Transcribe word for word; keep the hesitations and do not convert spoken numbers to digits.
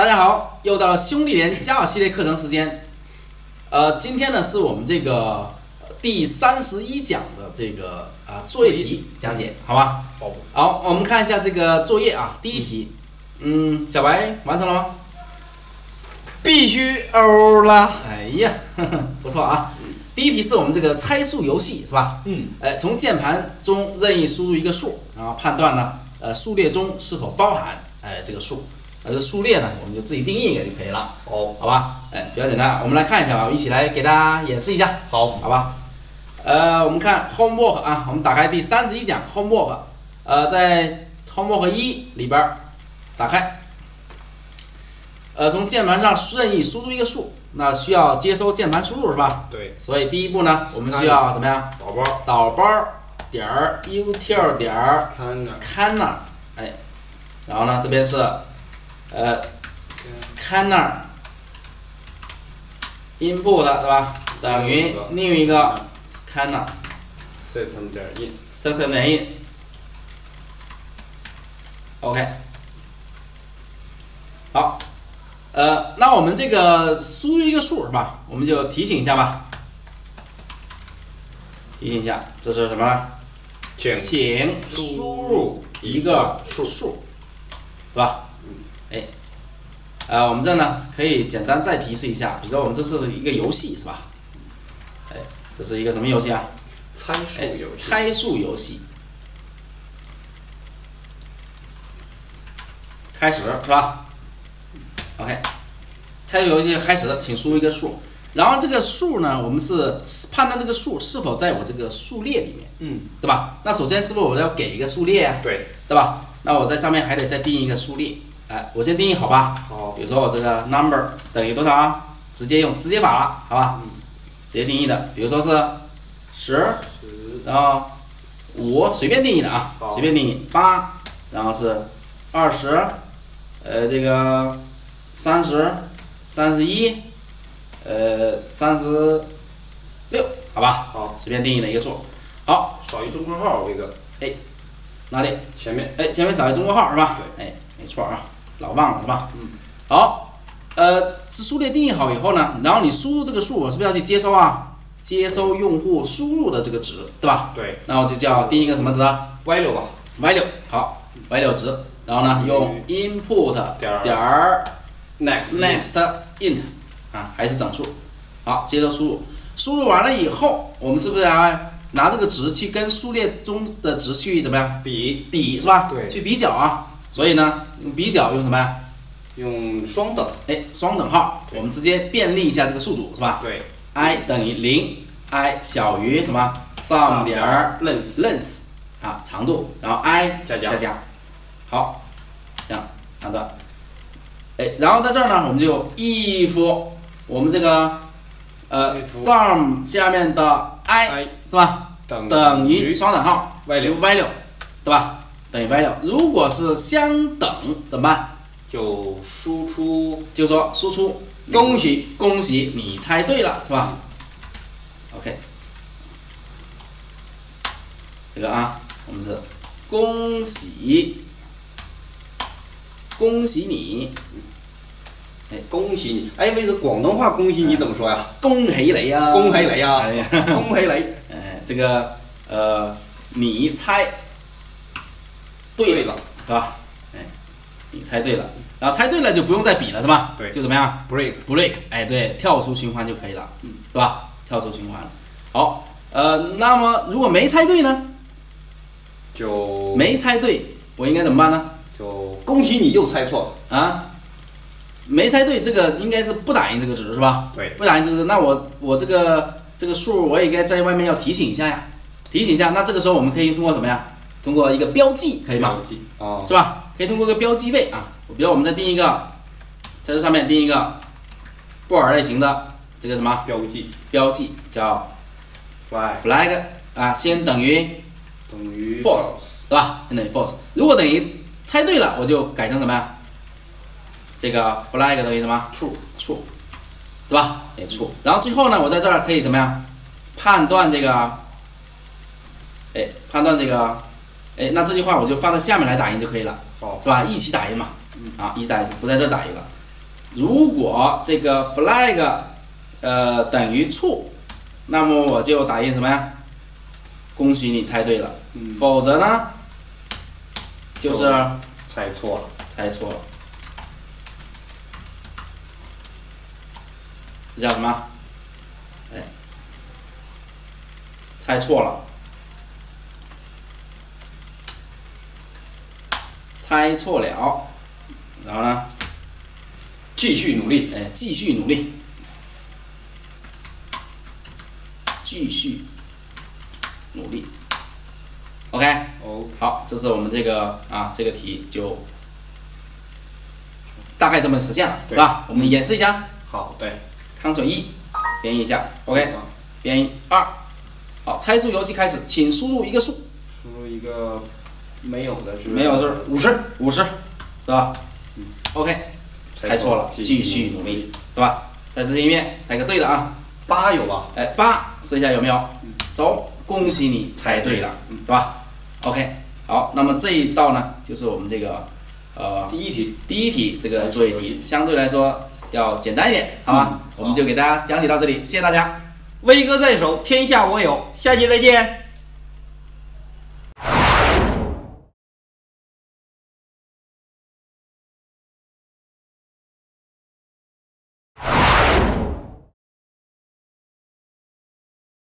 家好，又到了兄弟连加号系列课程时间。呃，今天呢是我们这个第三十一讲的这个啊作业题讲解，好吧？ 好。 好，我们看一下这个作业啊，第一题，嗯，小白完成了吗？ 必须欧啦！ 哎呀，呵呵不错啊。第一题是我们这个猜数游戏是吧？ 嗯。 哎，从键盘中任意输入一个数，然后判断呢，呃，数列中是否包含哎这个数。那这个数列呢，我们就自己定义一个就可以了。 好， 好吧，哎，比较简单。我们来看一下吧，我一起来给大家演示一下。 好， 好吧。呃，我们看 homework 啊，我们打开第三十一讲 homework， 呃，在 homework 一里边打开，呃，从键盘上任意输入一个数，那需要接收键盘输入是吧？ 对。 所以第一步呢，我们需要怎么样？ 导包。 导包点儿 util 点儿 scanner， 哎，然后呢，这边是呃 scanner input 对吧？等于另一个 scanner system 点 in system 点 in OK 好，呃，那我们这个输入一个数是吧？我们就提醒一下吧，提醒一下，这是什么？ 请请输入一个数，数对吧？哎，呃，我们这呢可以简单再提示一下，比如说我们这是一个游戏是吧？哎，这是一个什么游戏啊？ 猜数游戏。 猜数游戏。开始是吧 ？OK， 猜数游戏开始，请输入一个数。然后这个数呢，我们是判断这个数是否在我这个数列里面， 嗯， 对吧？那首先是不是我要给一个数列啊？ 对， 对吧？那我在上面还得再定义一个数列，哎，我先定义好吧？ 好。 比如说我这个 number 等于多少啊？直接用直接法了，好吧？ 嗯。 直接定义的，比如说是十，然后五随便定义的啊，随便定义八，然后是二十，呃，这个三十，三十一。呃，三十六，好吧， 好， 随便定义的一个数。好， 少一中括号这个， 哎，哪里？ 前面， 哎，前面少一中括号是吧？ 对， 哎，没错啊，老忘了是吧？ 嗯。 好，呃，这数列定义好以后呢，然后你输入这个数，我是不是要去接收啊？接收用户输入的这个值，对吧？ 对。 那我就叫定一个什么值啊 ？value 吧。 value 好 ，value 值，然后呢，用 input 点儿 next next int。啊，还是整数，好，接着输入，输入完了以后，我们是不是要拿这个值去跟数列中的值去怎么样比比是吧？ 对， 去比较啊。所以呢，用比较用什么呀？ 用双等， 哎，双等号，我们直接便利一下这个数组是吧？ 对 ，i 等于零 ，i 小于什么 ？sum 点 length length 啊，长度，然后 i 加加加加，好，这样好的，哎，然后在这儿呢，我们就 if。我们这个呃 sum 下面的 i 是吧？等于双等号 value value 对吧？等于 value。如果是相等怎么办？ 就输出， 就说输出恭喜恭喜你猜对了是吧 ？OK， 这个啊，我们是恭喜恭喜你。 哎，恭喜你！哎，为了广东话，恭喜你怎么说呀？ 恭喜你啊！ 恭喜你啊！ 哎呀， 恭喜你！ 哎，这个呃，你猜对了是吧？哎，你猜对了，然后猜对了就不用再比了是吧？ 对， 就怎么样 ？break break， 哎，对，跳出循环就可以了，嗯，是吧？跳出循环。好，呃，那么如果没猜对呢？ 就没猜对，我应该怎么办呢？ 就恭喜你又猜错了啊！没猜对，这个应该是不打印这个值是吧？ 对， 不打印这个值，那我我这个这个数我也应该在外面要提醒一下呀，提醒一下。那这个时候我们可以通过什么呀？通过一个标记可以吗？ 标记啊， 是吧？可以通过一个标记位啊，比如我们再定一个，在这上面定一个布尔类型的这个什么标记？ 标记叫 flag flag 啊，先等于等于 false 对吧？先等于 false。如果等于猜对了，我就改成什么呀？这个 flag 等于什么 ？true true， 对吧？也 true。然后最后呢，我在这儿可以怎么样？判断这个，哎，判断这个，哎，那这句话我就放在下面来打印就可以了， 好， 是吧？一起打印嘛，啊，一起打印，不在这儿打印了。 如果这个 flag 呃等于 true， 那么我就打印什么呀？恭喜你猜对了。 嗯、 否则呢，就是猜错了。 猜错了。这叫什么？哎，猜错了。猜错了，然后呢？ 继续努力， 哎，继续努力，继续努力。OK， 哦， 好，这是我们这个啊这个题就大概这么实现了，对吧？我们演示一下。 好，对 ，Ctrl 一，编译一下 ，OK， 编译二。好，猜数游戏开始，请输入一个数。 输入一个没有的是？ 没有是五十，五十，是吧？ 嗯 ，OK。猜错了，继续努力，是吧？再次一遍，猜个对的啊。 八有吧？ 哎，八，试一下有没有？走，恭喜你猜对了，是吧 ？OK， 好，那么这一道呢，就是我们这个呃第一题， 第一题这个作业题，相对来说要简单一点，好吧？我们就给大家讲解到这里，谢谢大家。 威哥在手，天下我有，下期再见。